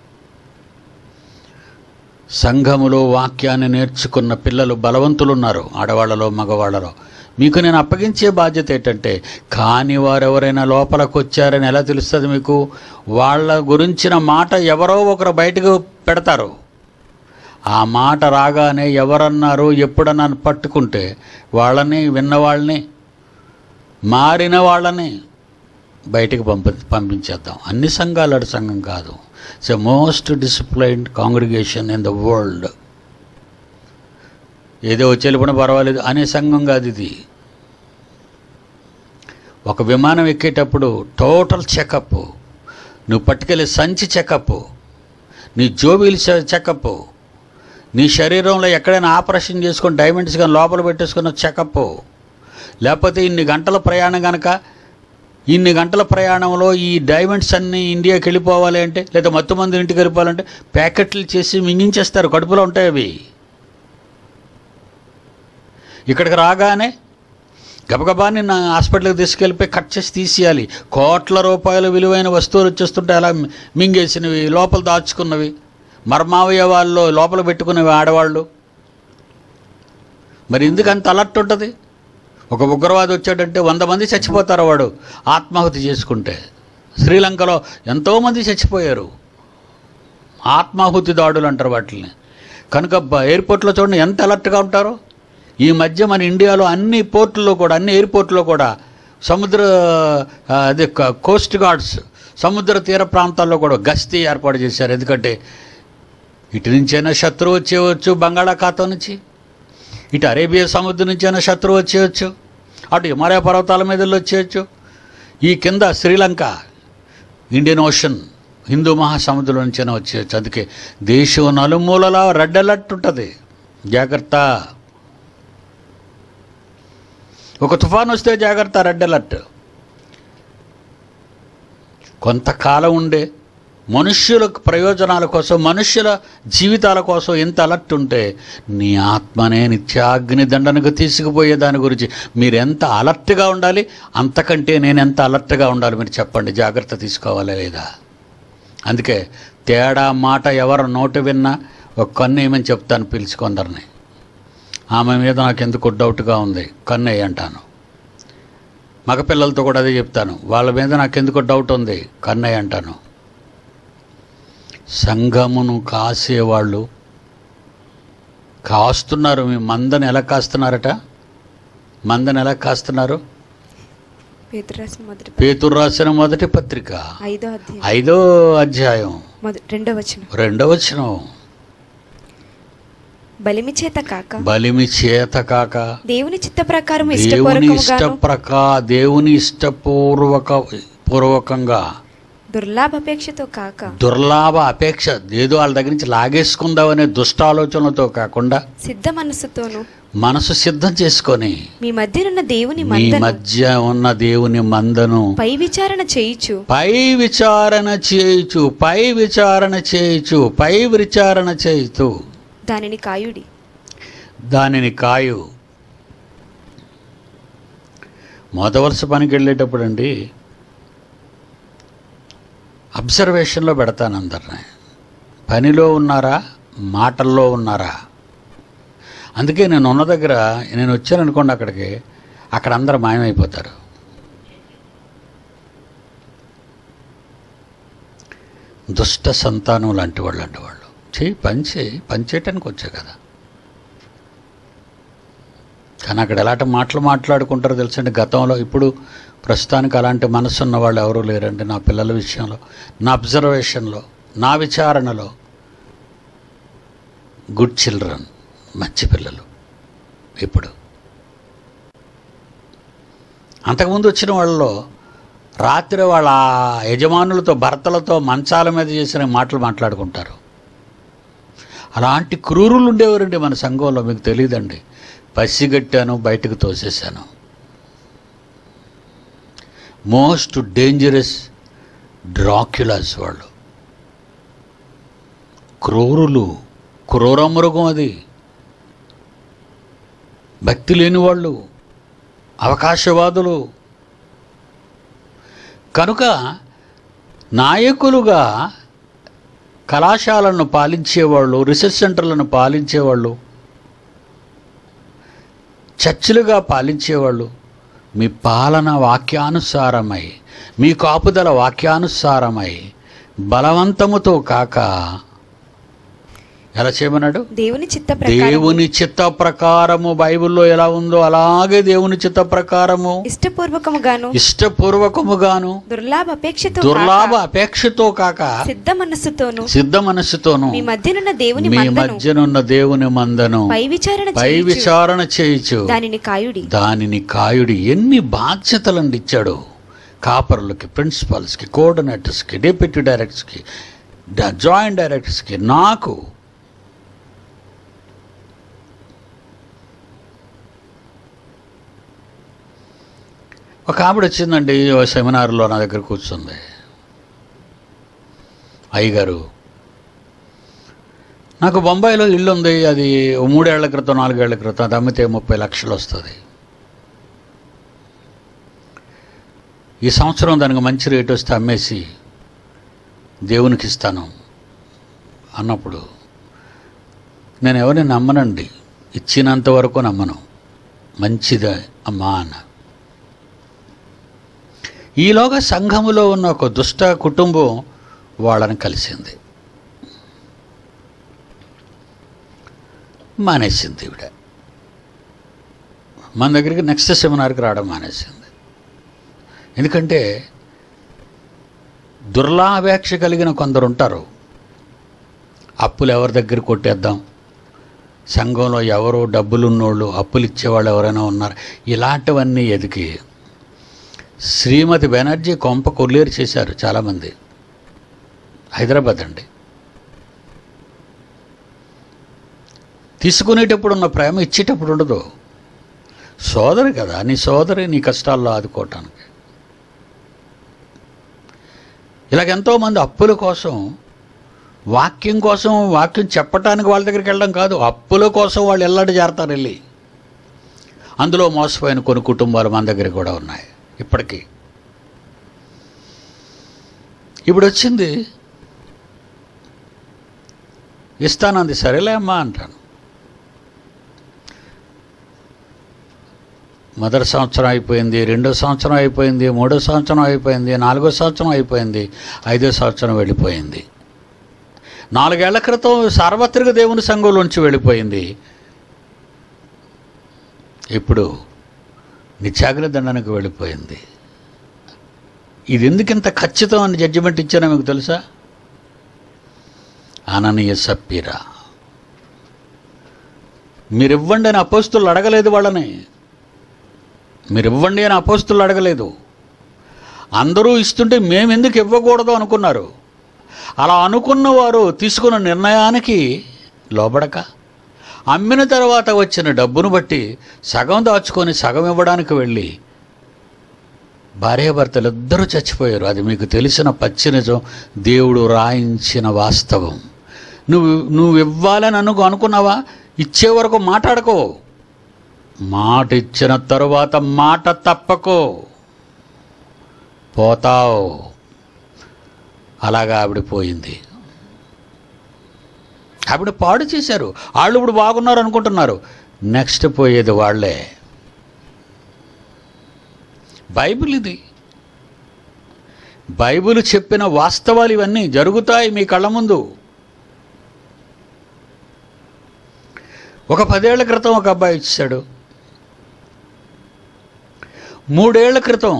సంఘములో వాక్యాన్ని నేర్చుకున్న పిల్లలు బలవంతులు ఉన్నారు, ఆడవాళ్ళలో మగవాళ్ళలో. మీకు నేను అప్పగించే బాధ్యత ఏంటంటే, కాని వారెవరైనా లోపలికి వచ్చారని ఎలా తెలుస్తుంది మీకు? వాళ్ళ గురించిన మాట ఎవరో ఒకరు బయటకు పెడతారు. ఆ మాట రాగానే ఎవరన్నారు ఎప్పుడన్నా పట్టుకుంటే వాళ్ళని, విన్నవాళ్ళని, మారిన వాళ్ళని బయటికి పంపించేద్దాం. అన్ని సంఘాలు అటు సంఘం కాదు. It's a most disciplined congregation in the world. ఏదో వచ్చేళ్ళిపోయినా పర్వాలేదు అనే సంఘం కాదు ఇది. ఒక విమానం ఎక్కేటప్పుడు టోటల్ చెకప్, నువ్వు పట్టుకెళ్ళే సంచి చెకప్, నీ జోబీలు చెకప్, నీ శరీరంలో ఎక్కడైనా ఆపరేషన్ చేసుకొని డైమండ్స్ కానీ లోపల పెట్టేసుకున్న చెకప్. లేకపోతే ఇన్ని గంటల ప్రయాణం కనుక, ఇన్ని గంటల ప్రయాణంలో ఈ డైమండ్స్ అన్నీ ఇండియాకి వెళ్ళిపోవాలి అంటే, లేదా మొత్తం మంది ఇంటికి వెళ్ళిపోవాలంటే ప్యాకెట్లు చేసి మింగించేస్తారు. కడుపులో ఉంటాయి అవి. ఇక్కడికి రాగానే గబగబా నిన్న హాస్పిటల్కి తీసుకెళ్ళిపోయి కట్ చేసి తీసేయాలి. కోట్ల రూపాయల విలువైన వస్తువులు వచ్చేస్తుంటే అలా మింగేసినవి, లోపల దాచుకున్నవి, మర్మావయవాల్లో లోపల పెట్టుకునేవి ఆడవాళ్ళు. మరి ఎందుకు అంత అలర్ట్ ఉంటుంది? ఒక ఉగ్రవాది వచ్చాడంటే 100 మంది చచ్చిపోతారు వాడు ఆత్మాహుతి చేసుకుంటే. శ్రీలంకలో ఎంతోమంది చచ్చిపోయారు. ఆత్మాహుతి దాడులు అంటారు వాటిని. కనుక ఎయిర్పోర్ట్లో చూడండి ఎంత అలర్ట్గా ఉంటారో. ఈ మధ్య మన ఇండియాలో అన్ని పోర్టుల్లో కూడా, అన్ని ఎయిర్పోర్ట్లో కూడా సముద్ర అదే కోస్ట్ గార్డ్స్ సముద్ర తీర ప్రాంతాల్లో కూడా గస్తీ ఏర్పాటు చేశారు. ఎందుకంటే ఇటు నుంచైనా శత్రువు వచ్చేయవచ్చు, బంగాళాఖాతం నుంచి, ఇటు అరేబియా సముద్రం నుంచైనా శత్రువు వచ్చేయచ్చు, అటు హిమాలయ పర్వతాల మీద వచ్చేయచ్చు, ఈ కింద శ్రీలంక ఇండియన్ ఓషన్ హిందూ మహాసముద్రం నుంచైనా వచ్చేయచ్చు. అందుకే దేశం నలుమూలలా రెడ్ అలర్ట్ ఉంటుంది, జాగ్రత్త. ఒక తుఫాన్ వస్తే జాగ్రత్త, రెడ్ అలర్ట్. కొంతకాలం ఉండే మనుష్యుల ప్రయోజనాల కోసం, మనుష్యుల జీవితాల కోసం ఎంత అలర్ట్ ఉంటే నీ ఆత్మనే నిత్యాగ్ని దండనకు తీసుకుపోయే దాని గురించి మీరు ఎంత అలర్ట్గా ఉండాలి, అంతకంటే నేను ఎంత అలర్ట్గా ఉండాలి మీరు చెప్పండి. జాగ్రత్త తీసుకోవాలా లేదా? అందుకే తేడా మాట ఎవరు నోటు విన్నా ఒక కన్ను ఏమని చెప్తాను, పిలుచుకొందరిని. ఆమె మీద నాకు ఎందుకు డౌట్గా ఉంది, కన్ను అంటాను. మగపిల్లలతో కూడా అదే చెప్తాను, వాళ్ళ మీద నాకెందుకు డౌట్ ఉంది, కన్నయ్య అంటాను. సంఘమును కాసేవాళ్ళు కాస్తున్నారు. మీ మందని ఎలా కాస్తున్నారట? మందని ఎలా కాస్తున్నారు? పేతురు రాసిన మొదటి పత్రిక 5వ అధ్యాయం 2వ వచనం. బలిమి చేత కాక దేవుని ఇష్టపూర్వకంగా దుర్లాభ అపేక్ష ఏదో వాళ్ళ దగ్గర నుంచి లాగేసుకుందామనే దుష్ట ఆలోచనలతో కాకుండా సిద్ధ మనస్సుతోను మనసు సిద్ధం చేసుకొని మీ మధ్య ఉన్న దేవుని మందను పై విచారణ చేయుచు దానిని కాయు. మొదవలస పనికి వెళ్ళేటప్పుడు అండి అబ్జర్వేషన్లో పెడతాను అందరిని. పనిలో ఉన్నారా, మాటల్లో ఉన్నారా? అందుకే నేను ఉన్న దగ్గర నేను వచ్చాను అనుకోండి, అక్కడ అందరూ మాయమైపోతారు. దుష్ట సంతానం లాంటి వాళ్ళు పని చేయటానికి వచ్చా కదా. కానీ అక్కడ ఎలాంటి మాటలు మాట్లాడుకుంటారో తెలుసండి. గతంలో, ఇప్పుడు ప్రస్తుతానికి అలాంటి మనసు ఉన్న వాళ్ళు ఎవరూ లేరండి. నా పిల్లల విషయంలో, నా అబ్జర్వేషన్లో, నా విచారణలో గుడ్ చిల్డ్రన్, మంచి పిల్లలు. ఇప్పుడు అంతకుముందు వచ్చిన వాళ్ళలో రాత్రి వాళ్ళ యజమానులతో, భర్తలతో మంచాల మీద చేసిన మాటలు మాట్లాడుకుంటారు. అలాంటి క్రూరులు ఉండేవారండి మన సంఘంలో. మీకు తెలియదండి. పసిగట్టాను, బయటకు తోసేశాను. మోస్ట్ డేంజరస్ డ్రాక్యులాస్ వాళ్ళు, క్రూరులు, క్రూరమృగం. అది భక్తి లేని వాళ్ళు, అవకాశవాదులు. కనుక నాయకులుగా కళాశాలను పాలించేవాళ్ళు, రీసెర్చ్ సెంటర్లను పాలించేవాళ్ళు, చర్చిలుగా పాలించేవాళ్ళు, మీ పాలన వాక్యానుసారమై, మీ కాపుదల వాక్యానుసారమై, బలవంతముతో కాక ఎలా చేయమన్నాడు? దేవుని చిత్త ప్రకారము. బైబిల్లో ఎలా ఉందో అలాగే దేవుని చిత్త ప్రకారము ఇష్టపూర్వకముగాను దుర్లాభ అపేక్షతో కాక సిద్ధ మనస్సుతోను మీ మధ్యనున్న దేవుని మందను పై విచారణ చేయుచు దానిని కాయుడి. ఎన్ని బాధ్యతలండి ఇచ్చాడు కాపరులకి, ప్రిన్సిపల్స్కి, కోఆర్డినేటర్స్కి, డిప్యూటీ డైరెక్టర్స్కి, జాయింట్ డైరెక్టర్స్కి, నాకు. ఒక ఆవిడ వచ్చిందండి సెమినార్లో నా దగ్గర కూర్చుంది. అయ్యగారు, నాకు బొంబాయిలో ఇల్లు ఉంది, అది 3 ఏళ్ల క్రితం 4 ఏళ్ల క్రితం, అది అమ్మితే 30 లక్షలు వస్తుంది. ఈ సంవత్సరం దానికి మంచి రేటు వస్తే అమ్మేసి దేవునికి ఇస్తాను అన్నప్పుడు నేను ఎవరిని నమ్మనండి. ఇచ్చినంత వరకు నమ్మను. మంచిదే అమ్మా అన్న. ఈలోగా సంఘములో ఉన్న ఒక దుష్ట కుటుంబం వాళ్ళని కలిసింది. మానేసింది ఈవిడ. మన దగ్గరికి నెక్స్ట్ సెమినార్కి రావడం మానేసింది. ఎందుకంటే దుర్లాపేక్ష కలిగిన కొందరు ఉంటారు. అప్పులు ఎవరి దగ్గర కొట్టేద్దాం, సంఘంలో ఎవరో డబ్బులున్నోళ్ళు, అప్పులు ఇచ్చేవాళ్ళు ఎవరైనా ఉన్నారు, ఇలాంటివన్నీ ఎదికి శ్రీమతి బెనర్జీ కొంప కొల్లేరు చేశారు చాలామంది. హైదరాబాద్ అండి. తీసుకునేటప్పుడు ఉన్న ప్రేమ ఇచ్చేటప్పుడు ఉండదు. సోదరి కదా, నీ సోదరి నీ కష్టాల్లో ఆదుకోవటానికి. ఇలాగెంతోమంది అప్పుల కోసం, వాక్యం కోసం, వాక్యం చెప్పటానికి వాళ్ళ దగ్గరికి వెళ్ళడం కాదు, అప్పుల కోసం వాళ్ళు ఎల్లడి చేరతారు వెళ్ళి. అందులో మోసపోయిన కొన్ని కుటుంబాలు మన దగ్గర కూడా ఉన్నాయి ఇప్పటికీ. ఇప్పుడు వచ్చింది, ఇస్తానంది, సరేలే అమ్మా అంటాను. మొదటి సంవత్సరం అయిపోయింది, రెండో సంవత్సరం అయిపోయింది, మూడో సంవత్సరం అయిపోయింది, నాలుగో సంవత్సరం అయిపోయింది, ఐదో సంవత్సరం వెళ్ళిపోయింది. 4 ఏళ్ల క్రితం సార్వత్రిక దేవుని సంఘంలోంచి వెళ్ళిపోయింది. ఇప్పుడు నిత్యాగ్ని దండనకు వెళ్ళిపోయింది. ఇది ఎందుకింత ఖచ్చితం అని జడ్జిమెంట్ ఇచ్చానో మీకు తెలుసా? అననీయ సప్పీరా, మీరివ్వండి అని అపోస్తులు అడగలేదు వాళ్ళని. మీరివ్వండి అని అపోస్తులు అడగలేదు. అందరూ ఇస్తుంటే మేమెందుకు ఇవ్వకూడదు అనుకున్నారు. అలా అనుకున్న వారు తీసుకున్న నిర్ణయానికి లోబడక, అమ్మిన తర్వాత వచ్చిన డబ్బును బట్టి సగం దాచుకొని సగం ఇవ్వడానికి వెళ్ళి భార్యాభర్తలు ఇద్దరూ చచ్చిపోయారు. అది మీకు తెలిసిన పచ్చి నిజం, దేవుడు రాయించిన వాస్తవం. నువ్వు ఇవ్వాలని అనుకున్నావా? ఇచ్చే వరకు మాట్లాడుకో. మాట ఇచ్చిన తరువాత మాట తప్పకో, పోతావు. అలాగా ఆవిడ పోయింది. ఆవిడ పాడు చేశారు. వాళ్ళు ఇప్పుడు బాగున్నారు అనుకుంటున్నారు. నెక్స్ట్ పోయేది వాళ్ళే. బైబిల్ ఇది. బైబిల్ చెప్పిన వాస్తవాలు ఇవన్నీ జరుగుతాయి మీ కళ్ళ ముందు. ఒక 10 ఏళ్ల క్రితం ఒక అబ్బాయి ఇచ్చాడు. 3 ఏళ్ల క్రితం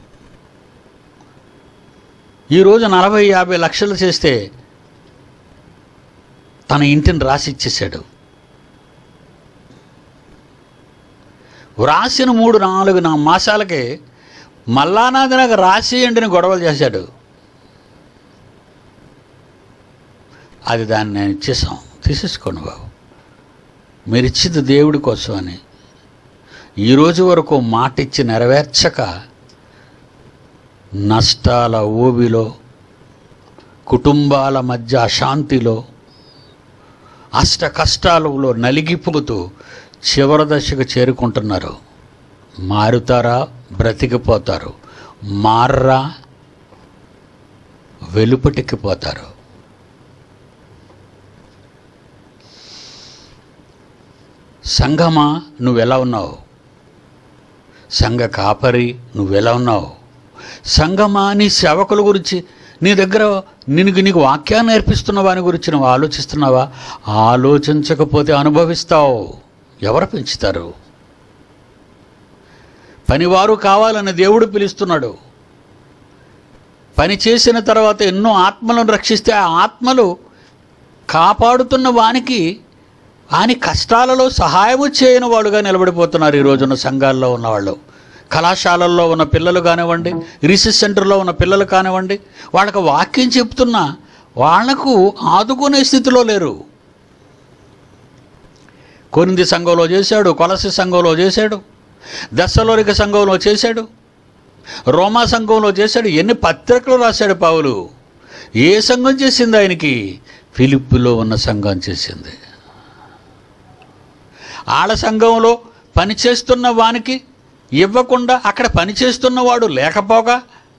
ఈరోజు 40-50 లక్షలు చేస్తే తన ఇంటిని రాసి ఇచ్చేసాడు. రాసిన 3-4 మాసాలకే మల్లానాథ్ నాకు రాసియండి అని గొడవలు చేశాడు. అది దాన్ని నేను ఇచ్చేసాం, తీసేసుకోండి బాబు, మీరు ఇచ్చింది దేవుడి కోసం అని. ఈరోజు వరకు మాట ఇచ్చి నెరవేర్చక నష్టాల ఊబిలో, కుటుంబాల మధ్య అశాంతిలో, అష్ట కష్టాలలో నలిగిపోతూ చివరి దశకు చేరుకుంటున్నారు. మారుతారా? బ్రతికిపోతారు. మార్రా? వెలుపటికిపోతారు. సంఘమా నువ్వెలా ఉన్నావు? సంఘ కాపరి నువ్వెలా ఉన్నావు? సంఘమా నీ సేవకుల గురించి, నీ దగ్గర నీకు వాక్యాన్ని నేర్పిస్తున్న వాని గురించి నువ్వు ఆలోచిస్తున్నావా? ఆలోచించకపోతే అనుభవిస్తావు. ఎవరు పెంచుతారు? పనివారు కావాలని దేవుడు పిలుస్తున్నాడు. పని చేసిన తర్వాత ఎన్నో ఆత్మలను రక్షిస్తే ఆ ఆత్మలు కాపాడుతున్న వానికి ఆయన కష్టాలలో సహాయము చేయని వాడుగా నిలబడిపోతున్నారు ఈ రోజున్న సంఘాల్లో ఉన్నవాళ్ళు. కళాశాలల్లో ఉన్న పిల్లలు కానివ్వండి, రీసెర్చ్ సెంటర్లో ఉన్న పిల్లలు కానివ్వండి, వాళ్ళకి వాక్యం చెప్తున్నా వాళ్లకు ఆదుకునే స్థితిలో లేరు. కొరింథీ సంఘంలో చేశాడు, కొలస్సీ సంఘంలో చేశాడు, దెస్సలోనిక సంఘంలో చేశాడు, రోమా సంఘంలో చేశాడు. ఎన్ని పత్రికలు రాశాడు పౌలు. ఏ సంఘం చేసింది ఆయనకి? ఫిలిప్పులో ఉన్న సంఘం చేసింది. ఆడ సంఘంలో పనిచేస్తున్న వానికి ఇవ్వకుండా అక్కడ పనిచేస్తున్నవాడు లేకపోగా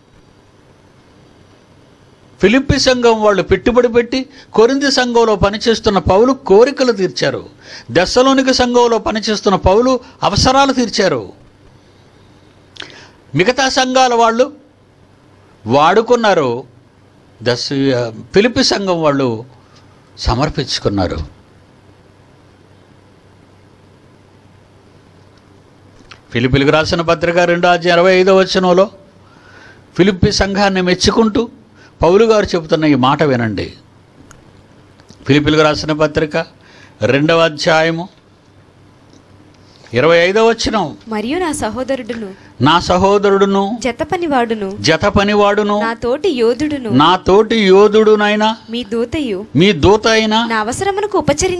ఫిలిప్పి సంఘం వాళ్ళు పెట్టుబడి పెట్టి కొరింథీ సంఘంలో పనిచేస్తున్న పౌలు కోరికలు తీర్చారు. దెస్సలోనిక సంఘంలో పనిచేస్తున్న పౌలు అవసరాలు తీర్చారు. మిగతా సంఘాల వాళ్ళు వాడుకున్నారు, ఫిలిప్పి సంఘం వాళ్ళు సమర్పించుకున్నారు. ఫిలిప్పీలకు రాసిన పత్రిక 2:25 ఫిలిప్పీ సంఘాన్ని మెచ్చుకుంటూ పౌలు గారు చెబుతున్న ఈ మాట వినండి. ఫిలిప్పీలకు రాసిన పత్రిక 2:25 మరియు నా సహోదరుడును జత పనివాడును నా తోటి యోధుడునైనా మీ దూత అయినా నా అవసరములకు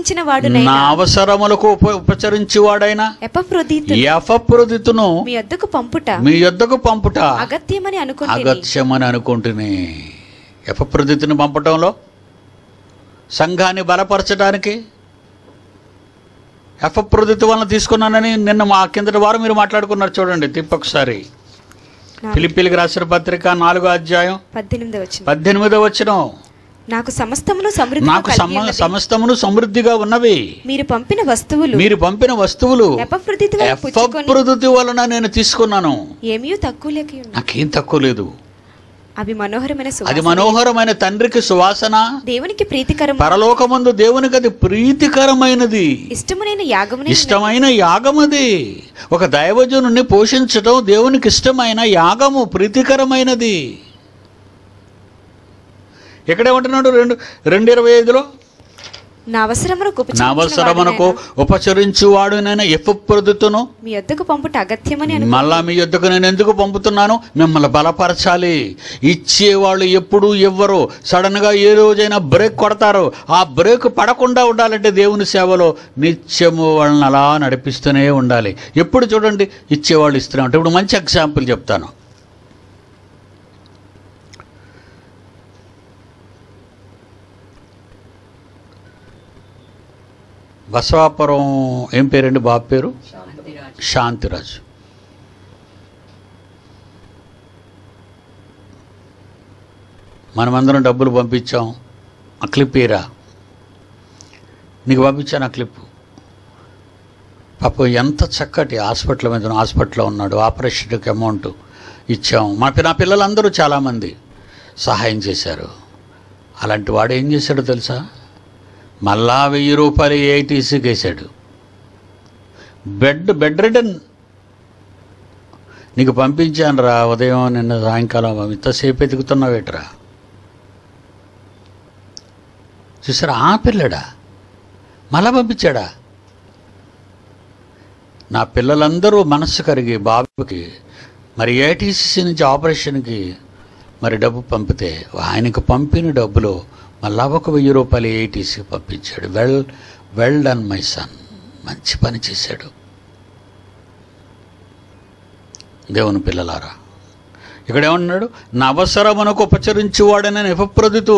ఉపచరించువాడైనా ఎపఫ్రోదితును మీ యొద్దకు పంపుట అగత్యమని అనుకుంటుని. ఎపఫ్రోదితుని పంపటంలో సంఘాన్ని బలపరచడానికి ఎపఫ్రోదితు వలన తీసుకున్నానని నిన్న మా కిందటి వారం మీరు మాట్లాడుకున్నారు. చూడండి తిప్పొకసారి. ఫిలిప్పీలకు రాసిన పత్రిక 4:18 నాకు సమస్తమును సమృద్ధిగా ఉన్నవి. మీరు పంపిన వస్తువులు ఎపఫ్రోదితు వలన నేను తీసుకున్నాను. నాకేం తక్కువ లేదు. అది మనోహరమైన తండ్రికి సువాసన, దేవునికి ప్రీతికరం, పరలోకమందు దేవునికి అది ప్రీతికరమైనది, ఇష్టమైన యాగమది. ఒక దైవజనుని పోషించడం దేవునికి ఇష్టమైన యాగము, ప్రీతికరమైనది. ఎక్కడేమంటున్నాడు 2:25 నా అవసరమునకు ఉపచరించువాడునైన ఎపఫ్రోదితును మీ యొద్దకు పంపుట అగత్యమని మళ్ళా మీ యొద్దకు నేను ఎందుకు పంపుతున్నాను? మిమ్మల్ని బలపరచాలి. ఇచ్చేవాళ్ళు ఎప్పుడు ఎవ్వరు సడన్గా ఏ రోజైనా బ్రేక్ కొడతారు. ఆ బ్రేక్ పడకుండా ఉండాలంటే దేవుని సేవలో నిత్యము వాళ్ళని అలా నడిపిస్తూనే ఉండాలి. ఎప్పుడు చూడండి ఇచ్చేవాళ్ళు ఇస్తూనే ఉంటారు. ఇప్పుడు మంచి ఎగ్జాంపుల్ చెప్తాను. బసవాపురం ఏం పేరండి బాబు పేరు? శాంతిరాజు. మనమందరం డబ్బులు పంపించాం. ఆ క్లిప్ ఏరా, నీకు పంపించాను ఆ క్లిప్. పాపం ఎంత చక్కటి హాస్పిటల్లో ఉన్నాడు. ఆపరేషన్కి అమౌంట్ ఇచ్చాం. నా పిల్లలందరూ చాలామంది సహాయం చేశారు. అలాంటి వాడు ఏం చేశాడో తెలుసా? మళ్ళా 1000 రూపాయలు ఏఐటీసీకి వేసాడు. Bed return. నీకు పంపించాను రా ఉదయం, నిన్న సాయంకాలం. ఇంతసేపు ఎదుగుతున్నావేట్రా? చూసారా, ఆ పిల్లడా మళ్ళా పంపించాడా? నా పిల్లలందరూ మనస్సు కరిగి బాబుకి మరి ఏఐటీసీ నుంచి ఆపరేషన్కి మరి డబ్బు పంపితే ఆయనకు పంపిన డబ్బులో మళ్ళా ఒక 1000 రూపాయలు ఏఐటీసీకి పంపించాడు. వెల్ డన్ మై సన్, మంచి పని చేశాడు. దేవుని పిల్లలారా, ఇక్కడ ఏమన్నాడు? నా అవసరమునకు ఉపచరించువాడని ఎపఫ్రోదితు.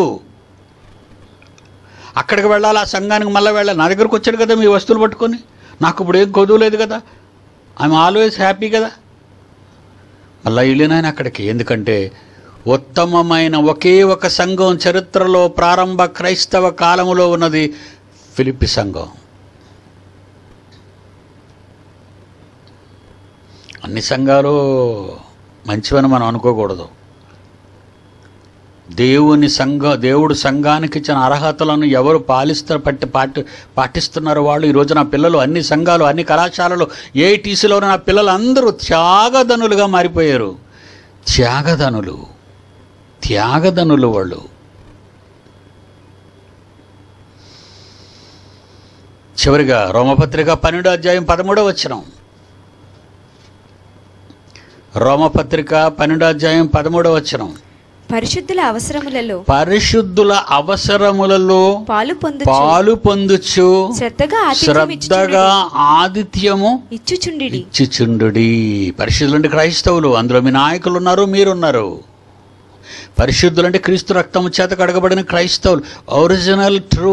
అక్కడికి వెళ్ళాలి, ఆ సంఘానికి మళ్ళీ వెళ్ళాలి. నా దగ్గరకు వచ్చాడు కదా మీ వస్తువులు పట్టుకొని. నాకు ఇప్పుడు ఏం కొదువు లేదు కదా, ఐఎమ్ ఆల్వేస్ హ్యాపీ కదా. మళ్ళీ వెళ్ళినాయన అక్కడికి. ఎందుకంటే ఉత్తమమైన ఒకే ఒక సంఘం చరిత్రలో ప్రారంభ క్రైస్తవ కాలములో ఉన్నది ఫిలిప్పీ సంఘం. అన్ని సంఘాలు మంచివని మనం అనుకోకూడదు. దేవుడు సంఘానికి ఇచ్చిన అర్హతలను ఎవరు పాటిస్తున్నారో వాళ్ళు. ఈరోజు నా పిల్లలు అన్ని సంఘాలు, అన్ని కళాశాలలు, ఏఐటీసీలో ఉన్న నా పిల్లలు అందరూ త్యాగధనులుగా మారిపోయారు. త్యాగధనులు వాళ్ళు. చివరిగా రోమపత్రిక 12:13. రోమపత్రిక 12:13. పరిశుద్ధుల అవసరములలో పాలు పొందుచు శ్రద్ధగా ఆతిథ్యము ఇచ్చుచుండుడి. పరిశుద్ధులంటే క్రైస్తవులు, అందులో మీ నాయకులు ఉన్నారు, మీరున్నారు. పరిశుద్ధులంటే క్రీస్తు రక్తము చేత కడగబడిన క్రైస్తవులు, ఒరిజినల్ ట్రూ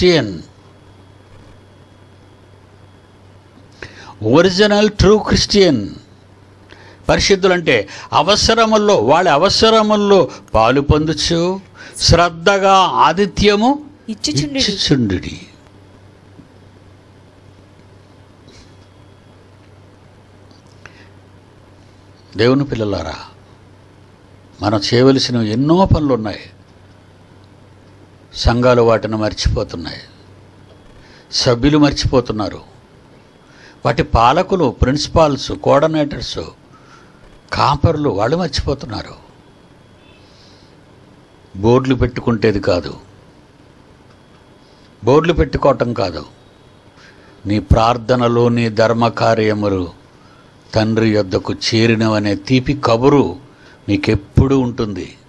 క్రిస్టియన్. పరిశుద్ధులంటే అవసరముల్లో, వాళ్ళ అవసరముల్లో పాలు పొందుచు శ్రద్ధగా ఆతిథ్యము ఇచ్చుచుండుడి. దేవుని పిల్లలారా, మనం చేయవలసిన ఎన్నో పనులు ఉన్నాయి. సంఘాలు వాటిని మర్చిపోతున్నాయి, సభ్యులు మర్చిపోతున్నారు. వాటి పాలకులు, ప్రిన్సిపాల్స్, కోఆర్డినేటర్స్, కాపర్లు వాళ్ళు మర్చిపోతున్నారు. బోర్డులు పెట్టుకుంటేది కాదు, బోర్డులు పెట్టుకోవటం కాదు. నీ ప్రార్థనలు, నీ ధర్మకార్యములు తండ్రి యొద్దకు చేరినవనే తీపి కబురు మీకెప్పుడు ఉంటుంది.